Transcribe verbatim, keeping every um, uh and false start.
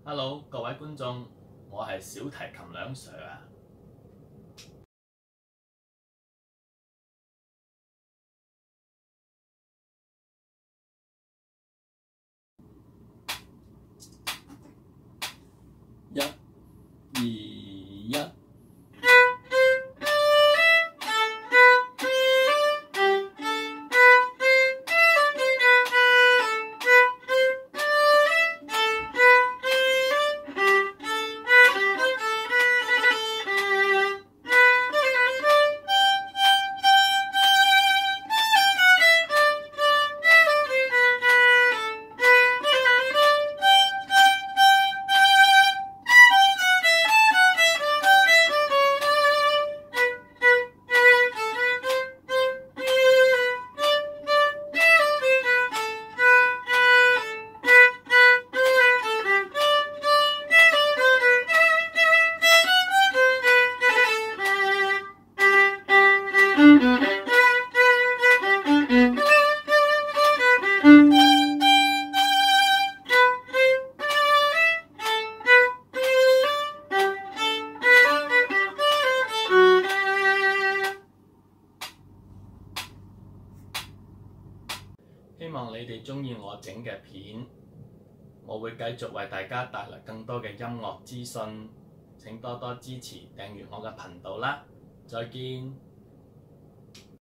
Hello， 各位觀眾，我係小提琴梁 Sir 啊。一、二、一。希望你哋鍾意我整嘅片，我會繼續為大家帶來更多嘅音樂資訊，請多多支持訂閱我嘅頻道啦，再見。